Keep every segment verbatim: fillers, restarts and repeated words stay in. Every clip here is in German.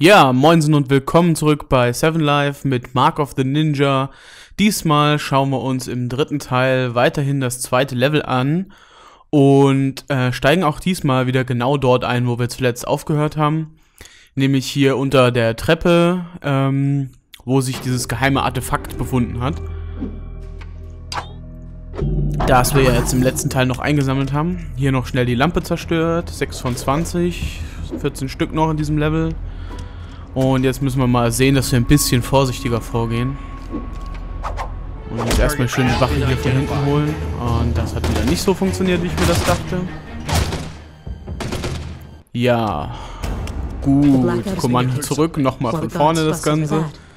Ja, moinsen und willkommen zurück bei Seven Life mit Mark of the Ninja. Diesmal schauen wir uns im dritten Teil weiterhin das zweite Level an und äh, steigen auch diesmal wieder genau dort ein, wo wir zuletzt aufgehört haben. Nämlich hier unter der Treppe, ähm, wo sich dieses geheime Artefakt befunden hat. Das wir ja jetzt im letzten Teil noch eingesammelt haben. Hier noch schnell die Lampe zerstört, sechs von zwanzig, vierzehn Stück noch in diesem Level. Und jetzt müssen wir mal sehen, dass wir ein bisschen vorsichtiger vorgehen. Und jetzt erstmal schön die Wache hier von hinten holen. Und das hat wieder nicht so funktioniert, wie ich mir das dachte. Ja. Gut. Kommando zurück. Nochmal von vorne das Ganze.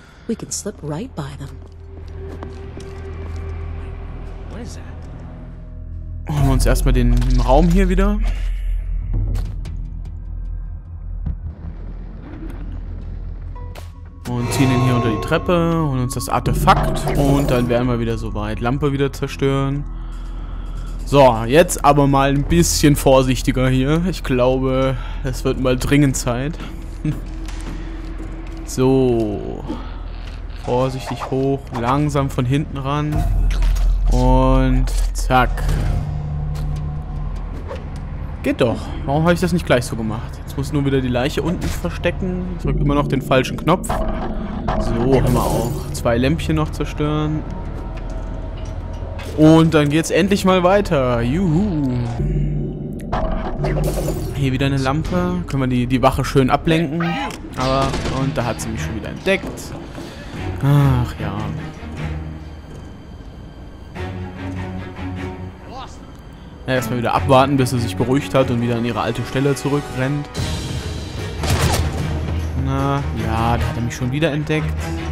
Holen wir uns erstmal den, den Raum hier wieder. Und ziehen ihn hier unter die Treppe, holen uns das Artefakt und dann wären wir wieder soweit. Lampe wieder zerstören. So, jetzt aber mal ein bisschen vorsichtiger hier. Ich glaube, es wird mal dringend Zeit. So. Vorsichtig hoch, langsam von hinten ran. Und zack. Geht doch. Warum habe ich das nicht gleich so gemacht? Jetzt muss nur wieder die Leiche unten verstecken. Ich drücke immer noch den falschen Knopf. So, haben wir auch. Zwei Lämpchen noch zerstören. Und dann geht's endlich mal weiter. Juhu. Hier wieder eine Lampe. Können wir die, die Wache schön ablenken. Aber, und da hat sie mich schon wieder entdeckt. Ach ja. Ja, erstmal wieder abwarten, bis sie sich beruhigt hat und wieder an ihre alte Stelle zurückrennt. Na, ja, da hat er mich schon wieder entdeckt.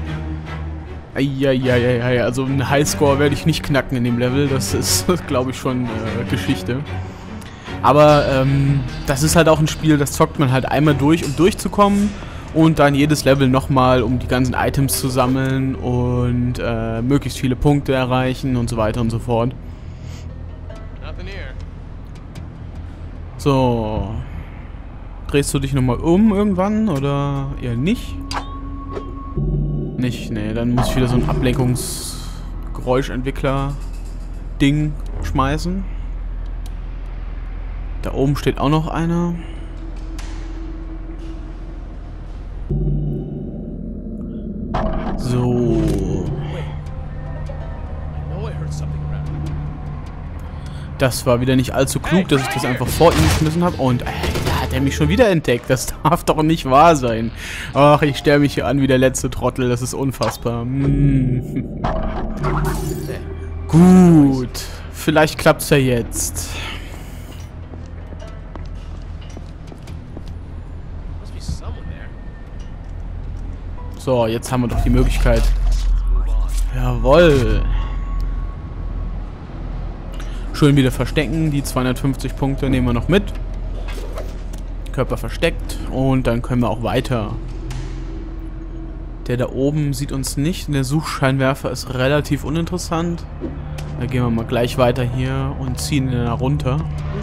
Eieieiei, also einen Highscore werde ich nicht knacken in dem Level. Das ist, glaube ich, schon äh, Geschichte. Aber ähm, das ist halt auch ein Spiel, das zockt man halt einmal durch, um durchzukommen. Und dann jedes Level nochmal, um die ganzen Items zu sammeln und äh, möglichst viele Punkte erreichen und so weiter und so fort. So. Drehst du dich nochmal um irgendwann oder eher nicht? Nicht, nee, dann muss ich wieder so ein Ablenkungsgeräuschentwickler-Ding schmeißen. Da oben steht auch noch einer. So. Das war wieder nicht allzu klug, dass ich das einfach vor ihm geschmissen habe. Und äh, da hat er mich schon wieder entdeckt. Das darf doch nicht wahr sein. Ach, ich stelle mich hier an wie der letzte Trottel. Das ist unfassbar. Hm. Gut. Vielleicht klappt's ja jetzt. So, jetzt haben wir doch die Möglichkeit. Jawohl. Schön wieder verstecken. Die zweihundertfünfzig Punkte nehmen wir noch mit. Körper versteckt. Und dann können wir auch weiter. Der da oben sieht uns nicht. Der Suchscheinwerfer ist relativ uninteressant. Da gehen wir mal gleich weiter hier und ziehen ihn da runter.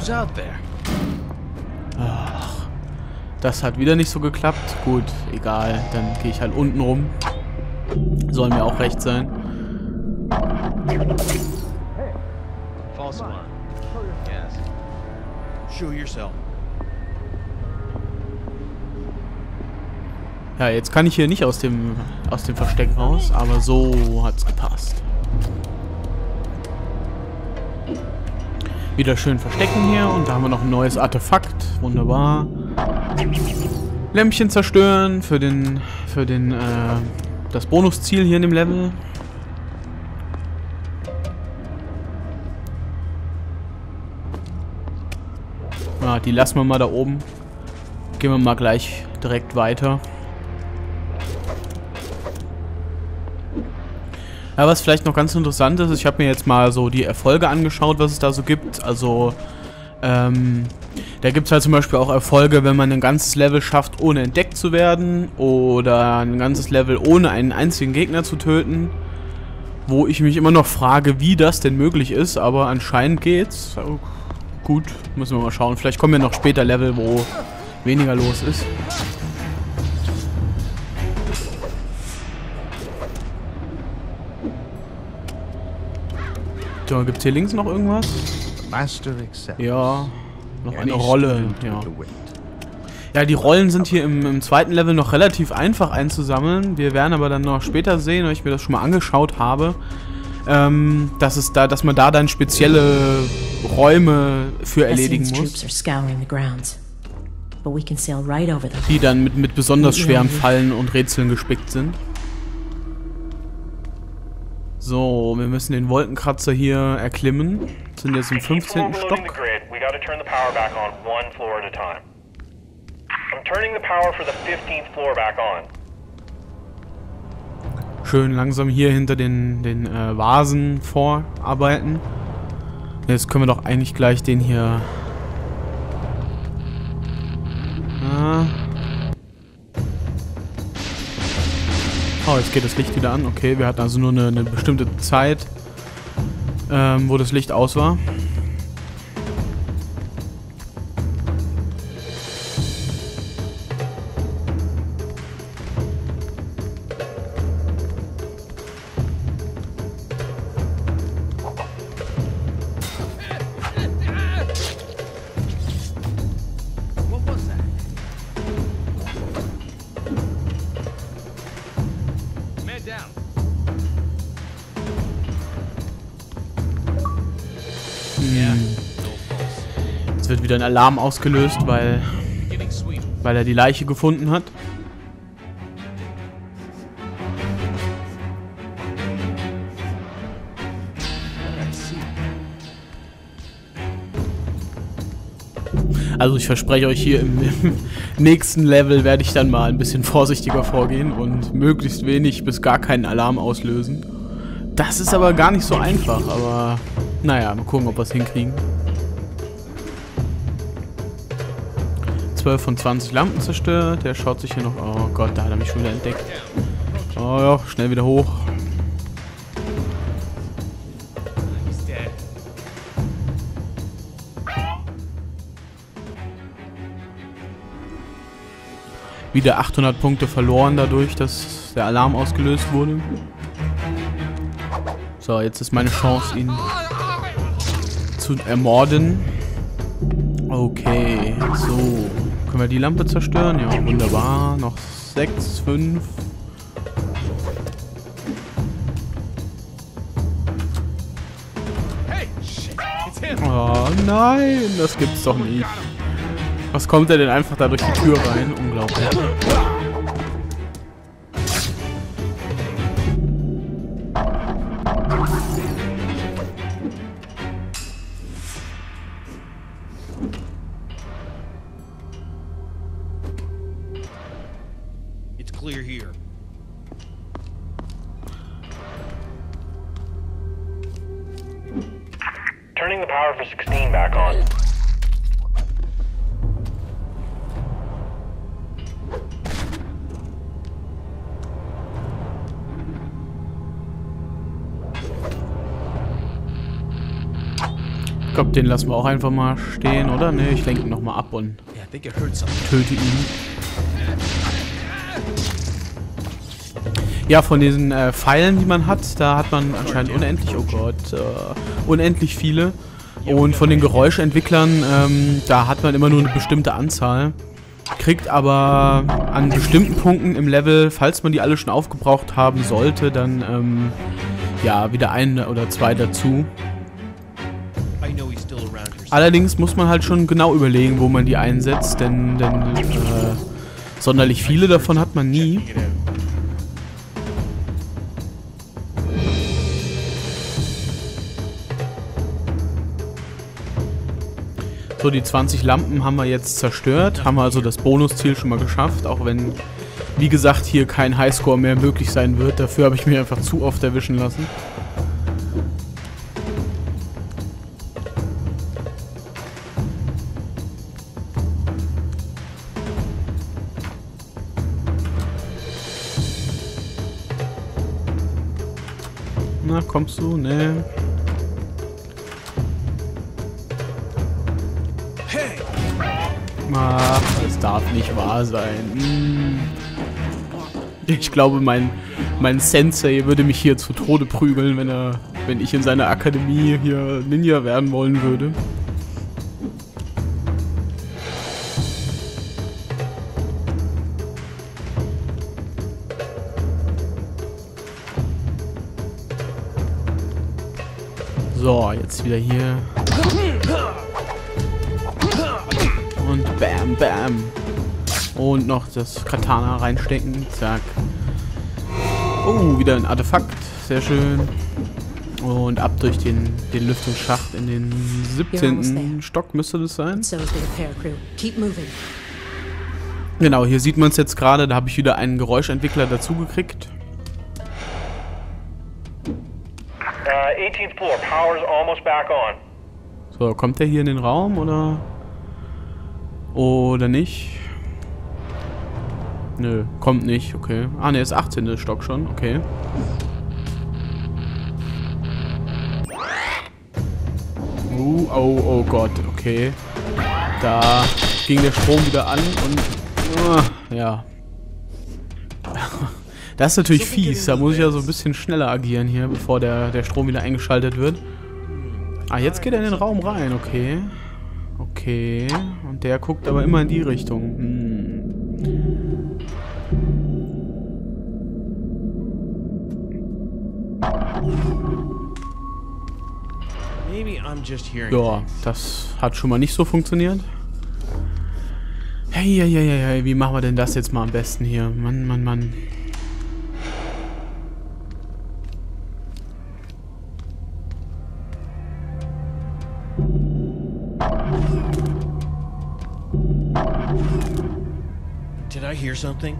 Ach, das hat wieder nicht so geklappt. Gut, egal. Dann gehe ich halt unten rum. Soll mir auch recht sein. Ja, jetzt kann ich hier nicht aus dem aus dem Versteck raus, aber so hat's gepasst. Wieder schön verstecken hier und da haben wir noch ein neues Artefakt. Wunderbar. Lämpchen zerstören für den für den äh, das Bonusziel hier in dem Level. Ja, die lassen wir mal da oben. Gehen wir mal gleich direkt weiter. Ja, was vielleicht noch ganz interessant ist, ich habe mir jetzt mal so die Erfolge angeschaut, was es da so gibt. Also, ähm, da gibt es halt zum Beispiel auch Erfolge, wenn man ein ganzes Level schafft, ohne entdeckt zu werden. Oder ein ganzes Level ohne einen einzigen Gegner zu töten. Wo ich mich immer noch frage, wie das denn möglich ist, aber anscheinend geht's. Gut, müssen wir mal schauen. Vielleicht kommen ja noch später Level, wo weniger los ist. So, gibt's hier links noch irgendwas? Ja, noch eine Rolle. Ja. Ja, die Rollen sind hier im, im zweiten Level noch relativ einfach einzusammeln. Wir werden aber dann noch später sehen, weil ich mir das schon mal angeschaut habe, ähm, dass es da, dass man da dann spezielle Räume für erledigen muss, die dann mit, mit besonders schweren Fallen und Rätseln gespickt sind. So, wir müssen den Wolkenkratzer hier erklimmen. Wir sind jetzt im fünfzehnten Stock. Schön langsam hier hinter den, den äh, Vasen vorarbeiten. Jetzt können wir doch eigentlich gleich den hier... Ah. Oh, jetzt geht das Licht wieder an. Okay, wir hatten also nur eine, eine bestimmte Zeit, ähm, wo das Licht aus war. Jetzt wird wieder ein Alarm ausgelöst, weil, weil er die Leiche gefunden hat. Also ich verspreche euch, hier im, im nächsten Level werde ich dann mal ein bisschen vorsichtiger vorgehen und möglichst wenig bis gar keinen Alarm auslösen. Das ist aber gar nicht so einfach, aber naja, mal gucken, ob wir es hinkriegen. zwölf von zwanzig Lampen zerstört, der schaut sich hier noch... Oh Gott, da hat er mich schon wieder entdeckt. Oh ja, schnell wieder hoch. Wieder achthundert Punkte verloren dadurch, dass der Alarm ausgelöst wurde. So, jetzt ist meine Chance, ihn zu ermorden. Okay, so. Können wir die Lampe zerstören? Ja, wunderbar. Noch sechs, fünf. Oh nein, das gibt's doch nicht. Was kommt er denn einfach da durch die Tür rein? Unglaublich. It's clear here. Turning the power for sixteen back on. Ich glaube, den lassen wir auch einfach mal stehen, oder? Ne, ich lenke ihn nochmal ab und töte ihn. Ja, von diesen äh, Pfeilen, die man hat, da hat man anscheinend unendlich, oh Gott, äh, unendlich viele. Und von den Geräuschentwicklern, ähm, da hat man immer nur eine bestimmte Anzahl. Kriegt aber an bestimmten Punkten im Level, falls man die alle schon aufgebraucht haben sollte, dann ähm, ja, wieder ein oder zwei dazu. Allerdings muss man halt schon genau überlegen, wo man die einsetzt, denn, denn äh, sonderlich viele davon hat man nie. So, die zwanzig Lampen haben wir jetzt zerstört, haben wir also das Bonusziel schon mal geschafft, auch wenn, wie gesagt, hier kein Highscore mehr möglich sein wird. Dafür habe ich mich einfach zu oft erwischen lassen. Na, kommst du? Ne. Ach, das darf nicht wahr sein. Ich glaube, mein, mein Sensei würde mich hier zu Tode prügeln, wenn er, wenn ich in seiner Akademie hier Ninja werden wollen würde. So, jetzt wieder hier. Und bam, bam. Und noch das Katana reinstecken. Zack. Oh, wieder ein Artefakt. Sehr schön. Und ab durch den, den Lüftungsschacht in den siebzehnten Stock müsste das sein. Genau, hier sieht man es jetzt gerade. Da habe ich wieder einen Geräuschentwickler dazu gekriegt. Uh, eighteenth floor, power's almost back on. So, kommt der hier in den Raum oder oder nicht? Nö, kommt nicht, okay. Ah, ne, ist achtzehnter Stock schon, okay. Uh, oh, oh Gott, okay. Da ging der Strom wieder an und uh, ja. Das ist natürlich fies, da muss ich ja so ein bisschen schneller agieren hier, bevor der, der Strom wieder eingeschaltet wird. Ah, jetzt geht er in den Raum rein, okay. Okay, und der guckt aber immer in die Richtung. Hm. Ja, das hat schon mal nicht so funktioniert. Hey, hey, hey, hey, wie machen wir denn das jetzt mal am besten hier? Mann, Mann, Mann. Did I hear something?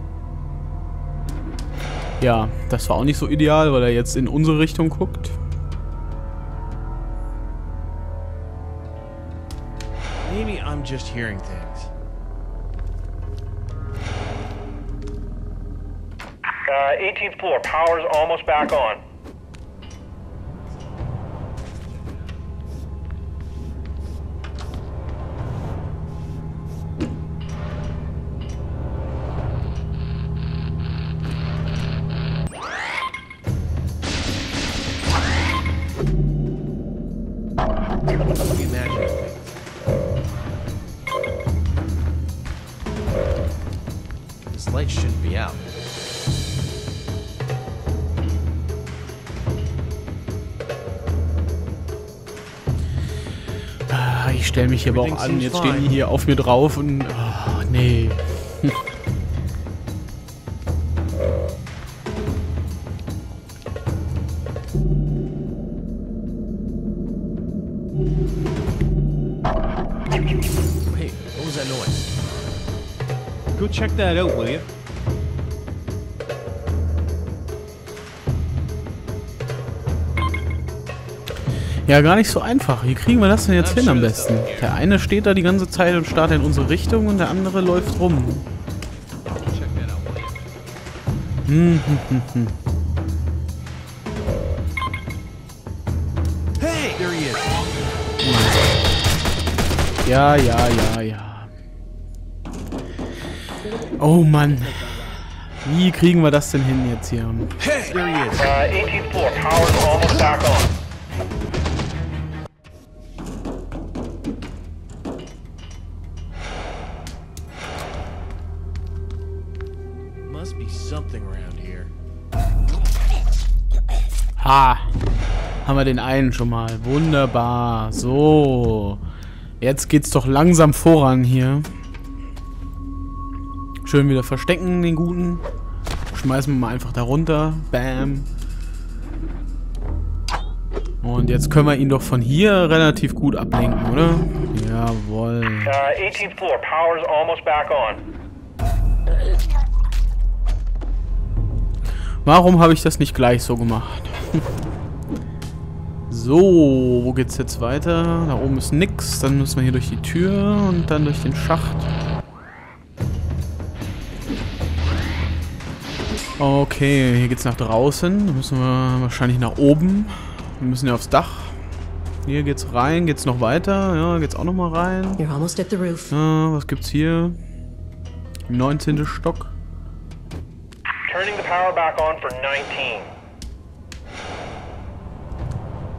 Ja, das war auch nicht so ideal, weil er jetzt in unsere Richtung guckt. Maybe I'm just hearing things. Uh, eighteenth floor, power's almost back on. Imagine things. This light shouldn't be out. Ah, ich stelle mich hier aber auch an. Jetzt stehen die hier auf mir drauf und... Oh, nee. Hey, what was that noise? Go check that out, will you? Ja, gar nicht so einfach. Wie kriegen wir das denn jetzt hin am besten? Der eine steht da die ganze Zeit und starrt in unsere Richtung und der andere läuft rum. Hm, hm, hm, hm. Hey, there he is. Ja, ja, ja, ja. Oh Mann. Wie kriegen wir das denn hin jetzt hier? Hey, there he is. Uh, eighteenth floor, power's almost back on. Must be something around here. Ha! Haben wir den einen schon mal. Wunderbar. So. Jetzt geht's doch langsam voran hier. Schön wieder verstecken, den Guten. Schmeißen wir mal einfach da runter. Bam. Und jetzt können wir ihn doch von hier relativ gut ablenken, oder? Jawohl. Uh, eighteenth floor, power's almost back on. Warum habe ich das nicht gleich so gemacht? So, wo geht's jetzt weiter? Da oben ist nix. Dann müssen wir hier durch die Tür und dann durch den Schacht. Okay, hier geht's nach draußen. Da müssen wir wahrscheinlich nach oben. Wir müssen ja aufs Dach. Hier geht's rein. Geht's noch weiter? Ja, geht's auch noch mal rein. You're almost at the roof. Ja, was gibt's hier? neunzehnter Stock. Turning the power back on for nineteen.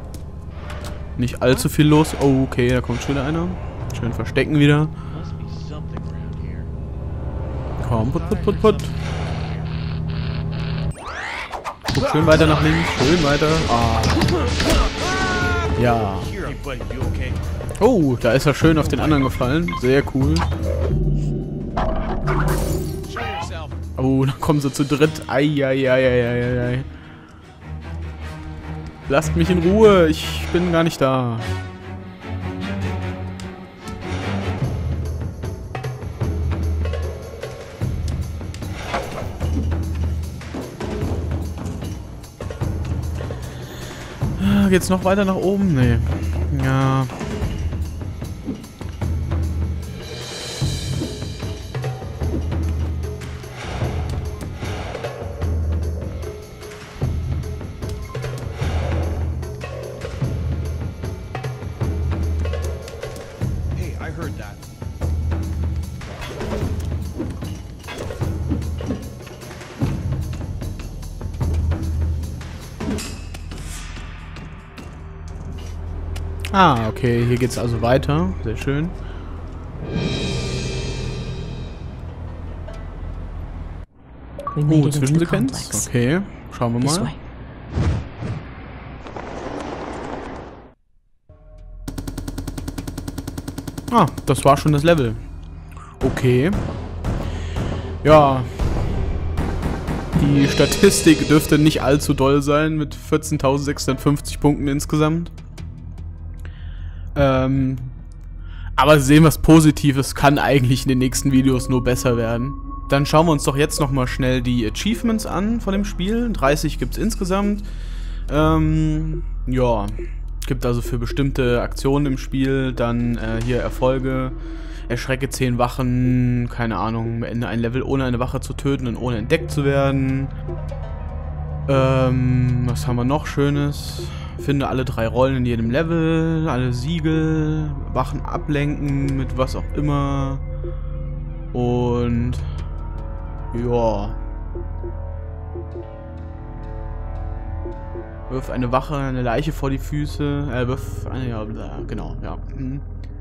Nicht allzu viel los. Oh, okay, da kommt schon wieder einer. Schön verstecken wieder. Must be something around here. Komm, put, put, put, put. Guck schön weiter nach links. Schön weiter. Ah. Ja. Hey, buddy, you okay? Oh, da ist er schön auf den anderen gefallen. Sehr cool. Show yourself. Oh, da kommen sie zu dritt. Eieieiei. Lasst mich in Ruhe. Ich bin gar nicht da. Geht's noch weiter nach oben? Nee. Ja. Hey, I heard that. Ah, okay. Hier geht's also weiter. Sehr schön. We made Oh, it into the Zwischensequenz. complex. Okay. Schauen wir This mal. way. Ah, das war schon das Level. Okay. Ja. Die Statistik dürfte nicht allzu doll sein mit vierzehntausendsechshundertfünfzig Punkten insgesamt. Ähm, aber sehen wir es Positives, kann eigentlich in den nächsten Videos nur besser werden. Dann schauen wir uns doch jetzt nochmal schnell die Achievements an von dem Spiel. dreißig gibt es insgesamt. Ähm, ja, gibt also für bestimmte Aktionen im Spiel dann äh, hier Erfolge. Erschrecke zehn Wachen, keine Ahnung, beende ein Level ohne eine Wache zu töten und ohne entdeckt zu werden. Ähm, was haben wir noch Schönes? Finde alle drei Rollen in jedem Level, alle Siegel, Wachen ablenken mit was auch immer. Und ja. Wirf eine Wache, eine Leiche vor die Füße. Äh, wirf eine, ja, genau, ja. Mhm.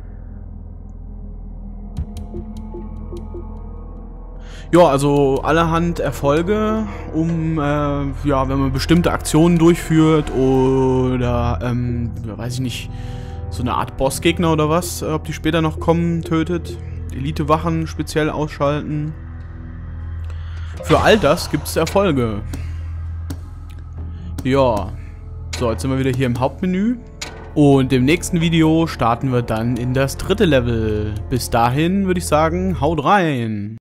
Ja, also allerhand Erfolge, um, äh, ja, wenn man bestimmte Aktionen durchführt oder, ähm, ja, weiß ich nicht, so eine Art Bossgegner oder was, ob die später noch kommen, tötet. Elite-Wachen speziell ausschalten. Für all das gibt es Erfolge. Ja, so, jetzt sind wir wieder hier im Hauptmenü. Und im nächsten Video starten wir dann in das dritte Level. Bis dahin würde ich sagen, haut rein!